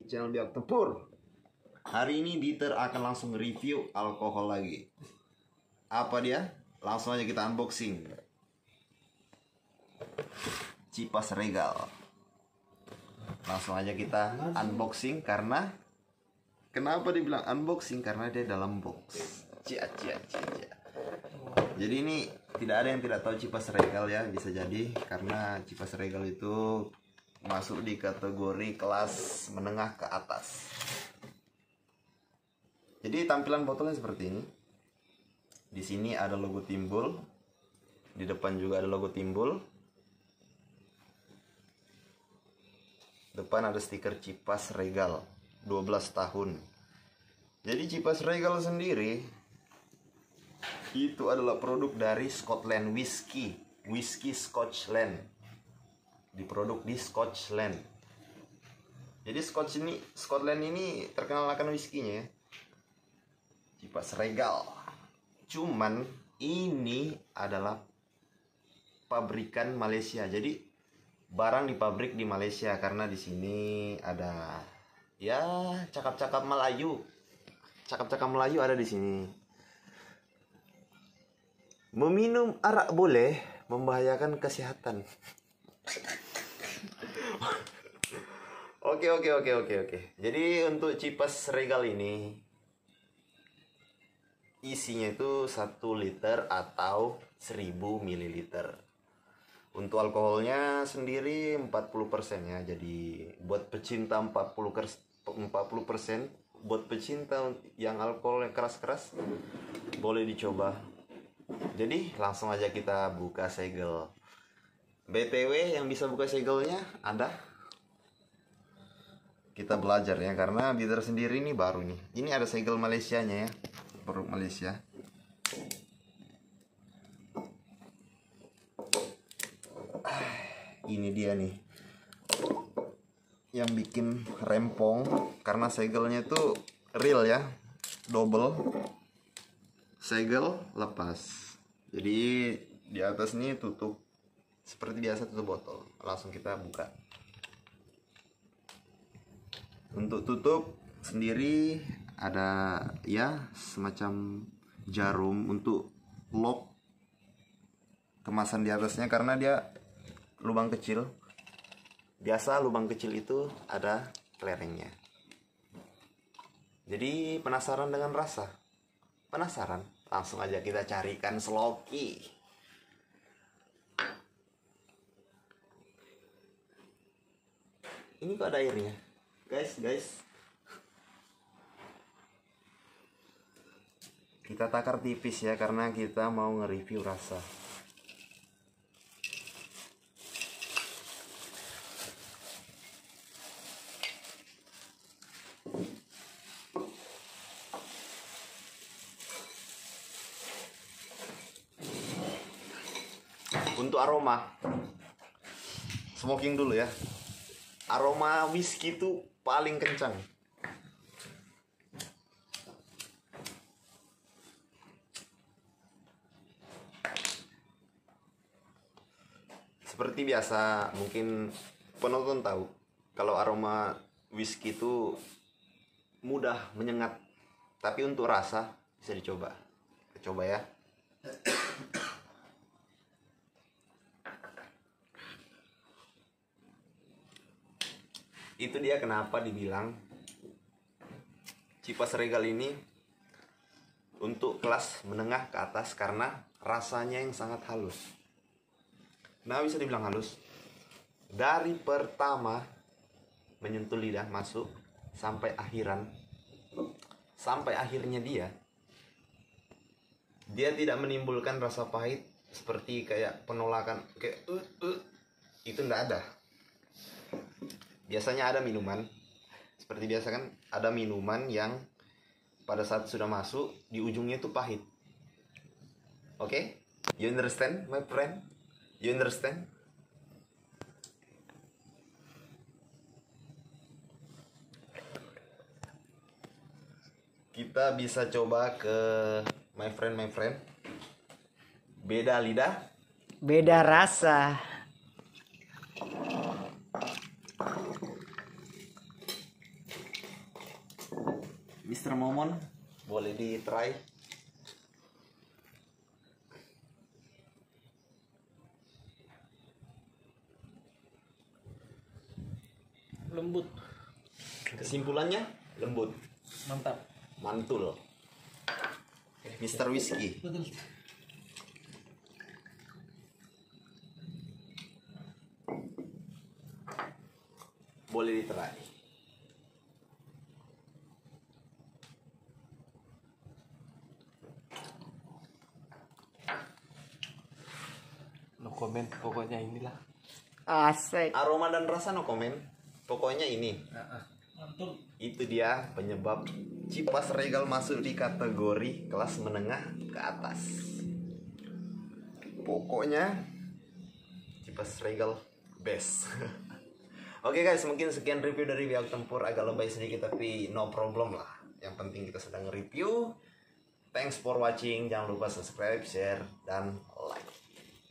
Channel Biak Tempur. Hari ini Dieter akan langsung review alkohol lagi. Apa dia? Langsung aja kita unboxing. Cipas Regal. Langsung aja kita unboxing karena kenapa dibilang unboxing? Karena dia dalam box. Cia. Jadi ini tidak ada yang tidak tahu Cipas Regal ya, bisa jadi karena Cipas Regal itu masuk di kategori kelas menengah ke atas. Jadi tampilan botolnya seperti ini. Di sini ada logo Timbul. Di depan juga ada logo Timbul. Depan ada stiker Cipas Regal 12 tahun. Jadi Cipas Regal sendiri itu adalah produk dari Scotland Whisky Scotland. Diproduk di Scotland. Jadi Scotland ini terkenal akan whiskynya ya. Cipas Regal. Cuman ini adalah pabrikan Malaysia. Jadi barang di pabrik di Malaysia karena di sini ada ya cakap-cakap Melayu. Cakap-cakap Melayu ada di sini. Meminum arak boleh, membahayakan kesehatan. Oke. Jadi untuk Cipas Regal ini isinya itu 1 liter atau 1000 ml. Untuk alkoholnya sendiri 40% ya. Jadi buat pecinta 40%, buat pecinta yang alkoholnya keras-keras boleh dicoba. Jadi langsung aja kita buka segel. BTW yang bisa buka segelnya ada. Kita belajar ya karena Dieter sendiri ini baru nih. Ini ada segel Malaysianya ya. Produk Malaysia. Ini dia nih. Yang bikin rempong karena segelnya itu real ya. Double. Segel lepas. Jadi di atas nih tutup seperti biasa, tutup botol. Langsung kita buka. Untuk tutup sendiri ada ya semacam jarum untuk lock kemasan di atasnya karena dia lubang kecil. Biasa lubang kecil itu ada kelerengnya. Jadi penasaran dengan rasa? Penasaran? Langsung aja kita carikan Sloki. Ini kok ada airnya? Guys. Kita takar tipis ya karena kita mau nge-review rasa. Untuk aroma, smoking dulu ya. Aroma whisky itu paling kencang. Seperti biasa, mungkin penonton tahu kalau aroma whisky itu mudah menyengat. Tapi untuk rasa bisa dicoba. Kita coba ya. Itu dia kenapa dibilang Cipas Regal ini untuk kelas menengah ke atas karena rasanya yang sangat halus. Nah, bisa dibilang halus. Dari pertama menyentuh lidah masuk sampai akhirnya dia tidak menimbulkan rasa pahit seperti kayak penolakan kayak itu enggak ada. Biasanya ada minuman seperti biasa kan, ada minuman yang pada saat sudah masuk di ujungnya itu pahit. Oke? You understand my friend? You understand? Kita bisa coba ke my friend. Beda lidah, beda rasa. Mr. Momon, boleh di try. Lembut. Kesimpulannya lembut, Mantap. mantul. Mr. Whiskey. Betul. Boleh di try. No comment, pokoknya inilah. Asik. Aroma dan rasa no komen. Pokoknya ini. Mantul. Itu dia penyebab Chivas Regal masuk di kategori kelas menengah ke atas. Pokoknya Chivas Regal best. Oke guys, mungkin sekian review dari Biak Tempur, agak lebay sedikit tapi no problem lah. Yang penting kita sedang review. Thanks for watching. Jangan lupa subscribe, share, dan like.